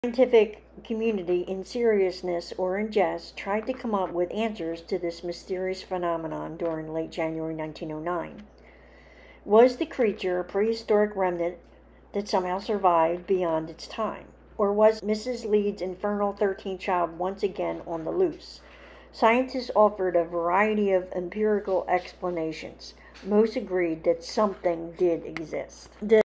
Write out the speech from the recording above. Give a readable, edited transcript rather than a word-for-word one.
Scientific community, in seriousness or in jest, tried to come up with answers to this mysterious phenomenon during late January 1909. Was the creature a prehistoric remnant that somehow survived beyond its time? Or was Mrs. Leeds' infernal 13th child once again on the loose? Scientists offered a variety of empirical explanations. Most agreed that something did exist.